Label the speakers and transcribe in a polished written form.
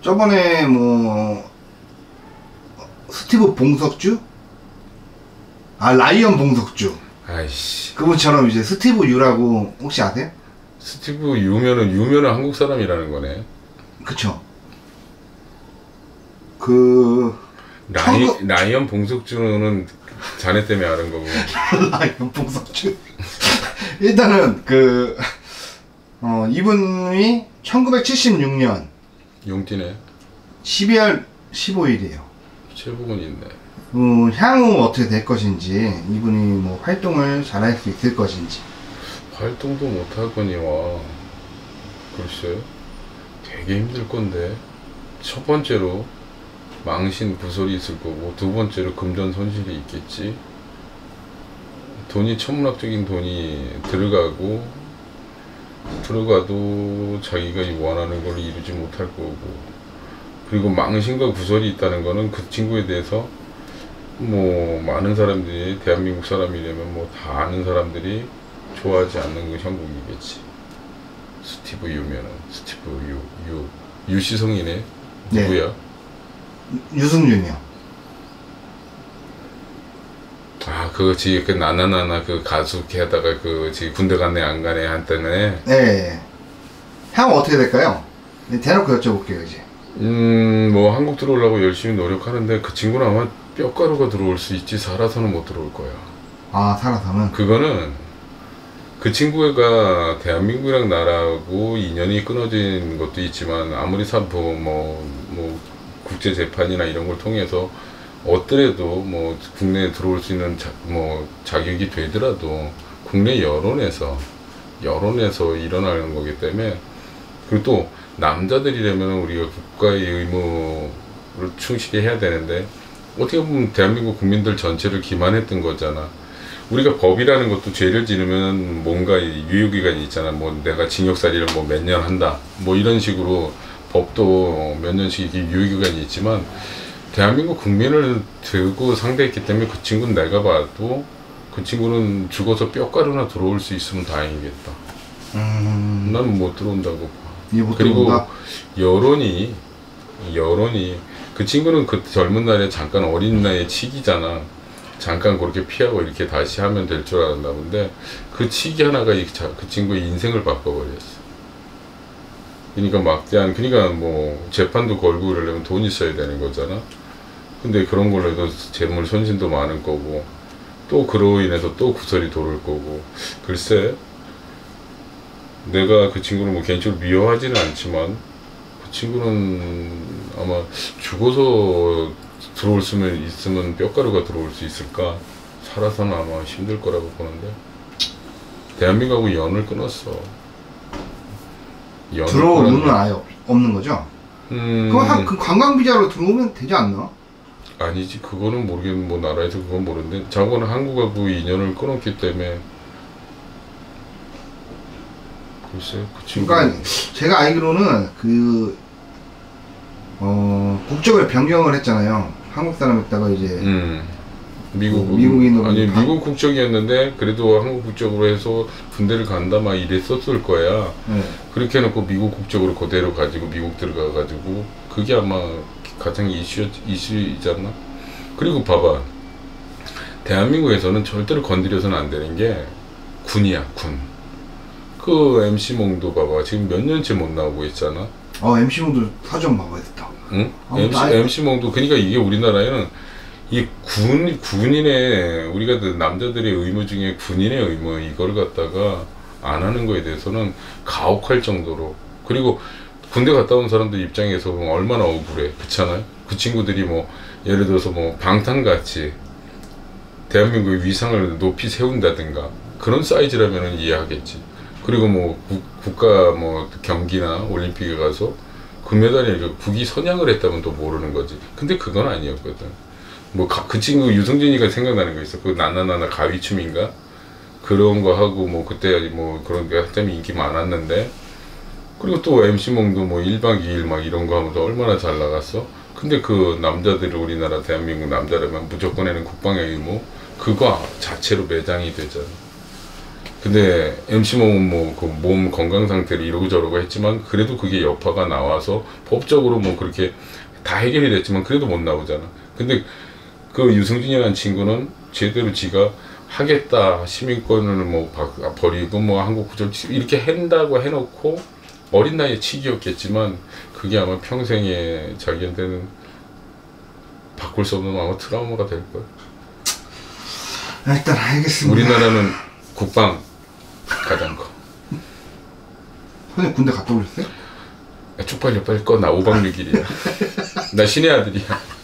Speaker 1: 저번에 뭐 스티브 봉석주? 아 라이언 봉석주.
Speaker 2: 아이씨.
Speaker 1: 그분처럼 이제 스티브 유라고 혹시 아세요?
Speaker 2: 스티브 유면은 한국 사람이라는 거네.
Speaker 1: 그쵸. 그
Speaker 2: 라이언 봉석주는 자네 때문에 아는 거고.
Speaker 1: 라이언 봉석주. 일단은 이분이 1976년
Speaker 2: 용띠네.
Speaker 1: 12월 15일이에요.
Speaker 2: 최복은 있네.
Speaker 1: 향후 어떻게 될 것인지, 이분이 뭐 활동을 잘할 수 있을 것인지.
Speaker 2: 활동도 못하거니와 글쎄 되게 힘들 건데. 첫 번째로 망신 구설이 있을 거고, 두 번째로 금전 손실이 있겠지. 돈이 천문학적인 돈이 들어가도 자기가 원하는 걸 이루지 못할 거고, 그리고 망신과 구설이 있다는 거는 그 친구에 대해서 뭐 많은 사람들이, 대한민국 사람이라면 뭐 다 아는 사람들이 좋아하지 않는 그 형국이겠지. 스티브 유면은 스티브 유시성이네. 누구야?
Speaker 1: 네. 유승준이요.
Speaker 2: 아, 그거지. 그 나나나나 그 가수 하다가 그 지금 군대 갔네 안 가네 한때네.
Speaker 1: 네. 향후 어떻게 될까요? 네, 대놓고 여쭤볼게요 이제.
Speaker 2: 뭐 한국 들어오려고 열심히 노력하는데 그 친구는 아마 뼈가루가 들어올 수 있지 살아서는 못 들어올 거야.
Speaker 1: 아, 살아서는?
Speaker 2: 그거는 그 친구가 대한민국이랑 나라하고 인연이 끊어진 것도 있지만, 아무리 뭐 국제 재판이나 이런 걸 통해서 어더라도 뭐 국내에 들어올 수 있는 자격이 되더라도 국내 여론에서 일어나는 거기 때문에. 그리고 또 남자들이라면 우리가 국가의 의무를 충실히 해야 되는데, 어떻게 보면 대한민국 국민들 전체를 기만했던 거잖아. 우리가 법이라는 것도 죄를 지르면 뭔가 유효기간이 있잖아. 뭐 내가 징역살이를 뭐 몇 년 한다, 뭐 이런 식으로 법도 몇 년씩 유효기간이 있지만, 대한민국 국민을 들고 상대했기 때문에 그 친구는 내가 봐도 그 친구는 죽어서 뼈가루나 들어올 수 있으면 다행이겠다. 나는 못 들어온다고 봐. 그리고 여론이 그 친구는 그 젊은 날에 잠깐 어린 나이에 치기잖아. 잠깐 그렇게 피하고 이렇게 다시 하면 될 줄 알았나 본데, 그 치기 하나가 그 친구의 인생을 바꿔버렸어. 그러니까 뭐 재판도 걸고 이러려면 돈이 있어야 되는 거잖아. 근데 그런 걸로 해도 재물 손실도 많은 거고, 또 그로 인해서 또 구설이 돌을 거고. 글쎄, 내가 그 친구를 뭐 개인적으로 미워하지는 않지만, 그 친구는 아마 죽어서 들어올 수면 있으면 뼈가루가 들어올 수 있을까? 살아서는 아마 힘들 거라고 보는데. 대한민국하고 연을 끊었어.
Speaker 1: 들어올 눈은 아예 없는 거죠? 그럼 그 관광 비자로 들어오면 되지 않나?
Speaker 2: 아니지, 그거는 모르겠는, 뭐 나라에서 그건 모르는데, 자고는 한국하고 인연을 끊었기 때문에. 글쎄, 그 친구.
Speaker 1: 그러니까 제가 알기로는 국적을 변경을 했잖아요. 한국 사람이었다가 이제 미국인으로.
Speaker 2: 아니, 미국 국적이었는데 그래도 한국 국적으로 해서 군대를 간다 막 이랬었을 거야. 그렇게 해놓고 미국 국적으로 그대로 가지고 미국 들어가가지고, 그게 아마 가장 이슈이지 않나? 그리고 봐봐, 대한민국에서는 절대로 건드려서는 안 되는 게 군이야, 군. 그 MC몽도 봐봐, 지금 몇 년째 못 나오고 있잖아.
Speaker 1: MC몽도 사전 봐봐야 됐다.
Speaker 2: 응? MC몽도, 그러니까 이게 우리나라에는 이 군인의, 우리가 그 남자들의 의무 중에 군인의 의무, 이걸 갖다가 안 하는 거에 대해서는 가혹할 정도로. 그리고 군대 갔다 온 사람들 입장에서 보면 얼마나 억울해. 그렇잖아요? 그 친구들이 뭐 예를 들어서 뭐 방탄같이 대한민국의 위상을 높이 세운다든가 그런 사이즈라면 이해하겠지. 그리고 뭐 국가 뭐 경기나 올림픽에 가서 금메달에 국위 선양을 했다면 또 모르는 거지. 근데 그건 아니었거든. 뭐 그 친구 유승준이가 생각나는 거 있어. 그 나나나나 가위춤인가? 그런 거 하고 뭐 그때 뭐 그런 게 한참 인기 많았는데, 그리고 또 MC몽도 뭐 1박 2일 막 이런 거 하면서 얼마나 잘 나갔어? 근데 그 남자들을, 우리나라 대한민국 남자라면 무조건 해는 국방의 의무, 그거 자체로 매장이 되잖아. 근데 MC 몸은 뭐 그 몸 건강 상태를 이러고 저러고 했지만 그래도 그게 여파가 나와서 법적으로 뭐 그렇게 다 해결이 됐지만 그래도 못 나오잖아. 근데 그 유승준이라는 친구는 제대로 지가 하겠다, 시민권을 뭐 버리고 뭐 한국 구절 이렇게 한다고 해놓고 어린 나이에 치기였겠지만 그게 아마 평생에 자기한테는 바꿀 수 없는 아마 트라우마가 될 거야.
Speaker 1: 일단 알겠습니다.
Speaker 2: 우리나라는 국방 가장 커.
Speaker 1: 선생님 군대 갔다 오셨어요?
Speaker 2: 야, 쪽팔려 빨리 꺼. 나 5박 6일이야. 나 신의 아들이야.